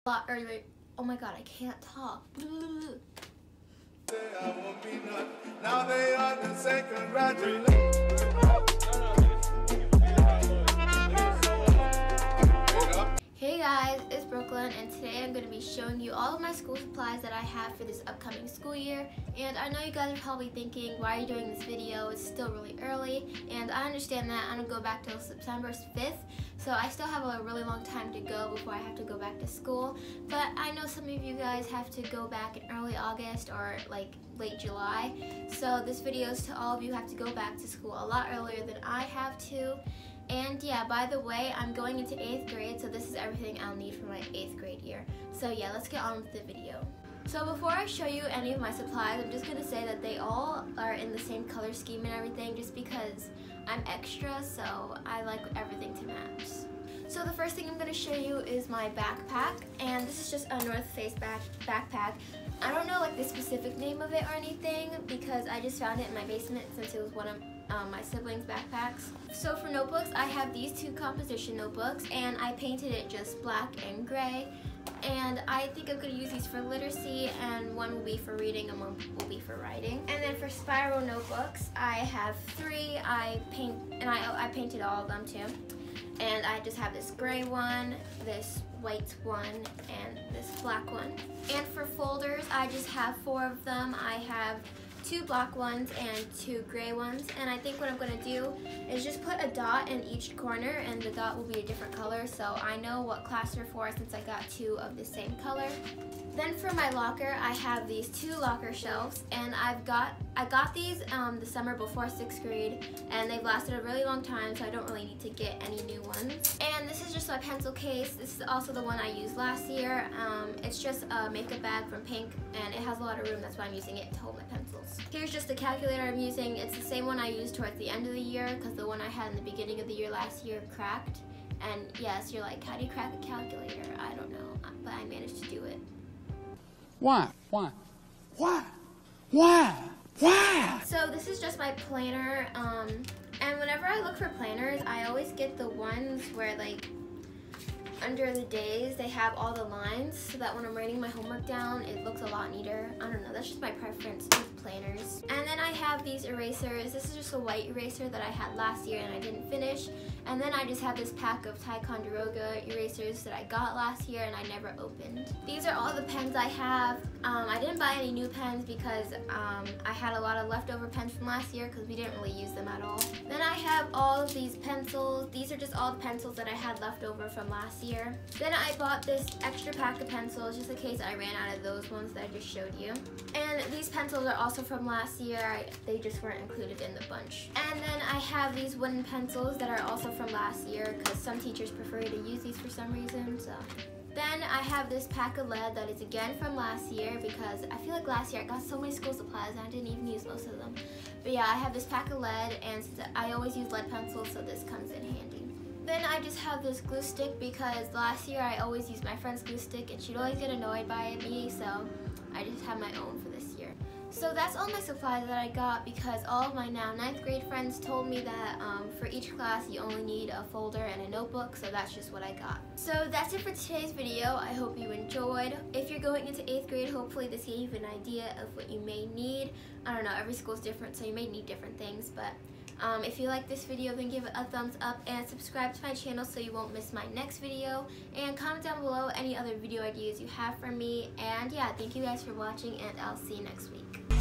lot earlier. Oh my god, I can't talk. Now they are to say congratulations. Hey guys, it's Brooklyn, and today I'm going to be showing you all of my school supplies that I have for this upcoming school year. And I know you guys are probably thinking, why are you doing this video? It's still really early, and I understand that. I don't go back till September 5th, so I still have a really long time to go before I have to go back to school. But I know some of you guys have to go back in early August or like late July, so this video is to all of you who have to go back to school a lot earlier than I have to. And yeah, by the way, I'm going into 8th grade, so this is everything I'll need for my 8th grade year. So yeah, let's get on with the video. So before I show you any of my supplies, I'm just going to say that they all are in the same color scheme and everything, just because I'm extra, so I like everything to match. So the first thing I'm going to show you is my backpack, and this is just a North Face backpack. I don't know like the specific name of it or anything, because I just found it in my basement since it was one of my siblings' backpacks. So for notebooks, I have these two composition notebooks, and I painted it just black and gray. And I think I'm going to use these for literacy, and one will be for reading and one will be for writing. And then for spiral notebooks, I have three. I painted all of them too. And I just have this gray one, this white one, and this black one. And for folders, I just have 4 of them. I have 2 black ones and 2 gray ones, and I think what I'm going to do is just put a dot in each corner, and the dot will be a different color, so I know what class they're for since I got 2 of the same color. Then for my locker, I have these 2 locker shelves, and I got these the summer before 6th grade, and they've lasted a really long time, so I don't really need to get any new ones. And this is just my pencil case. This is also the one I used last year. It's just a makeup bag from Pink, and it has a lot of room. That's why I'm using it to hold my pencils. Here's just the calculator I'm using. It's the same one I used towards the end of the year, because the one I had in the beginning of the year last year cracked. And yes, you're like, how do you crack a calculator? I don't know, but I managed to do it. Why? Why? Why? Why? Why? So this is just my planner, and whenever I look for planners, I always get the ones where like under the days they have all the lines, so that when I'm writing my homework down, it looks a lot neater. I don't know, that's just my preference with planners. And then I have these erasers. This is just a white eraser that I had last year and I didn't finish. And then I just have this pack of Ticonderoga erasers that I got last year and I never opened. These are all the pens I have. I didn't buy any new pens because I had a lot of leftover pens from last year because we didn't really use them at all. Then I have all of these pencils. These are just all the pencils that I had left over from last year. Then I bought this extra pack of pencils just in case I ran out of those ones that I just showed you. And these pencils are also from last year. They just weren't included in the bunch. And then I have these wooden pencils that are also from last year because some teachers prefer to use these for some reason. So then I have this pack of lead that is again from last year because I feel like last year I got so many school supplies and I didn't even use most of them. But yeah, I have this pack of lead, and I always use lead pencils, so this comes in handy. Then I just have this glue stick because last year I always used my friend's glue stick and she'd always get annoyed by me, so I just have my own for this year. So that's all my supplies that I got because all of my now 9th grade friends told me that for each class you only need a folder and a notebook, so that's just what I got. So that's it for today's video. I hope you enjoyed. If you're going into 8th grade, hopefully this gave you an idea of what you may need. I don't know, every school's different, so you may need different things, but if you like this video, then give it a thumbs up and subscribe to my channel so you won't miss my next video. And comment down below any other video ideas you have for me. And yeah, thank you guys for watching, and I'll see you next week.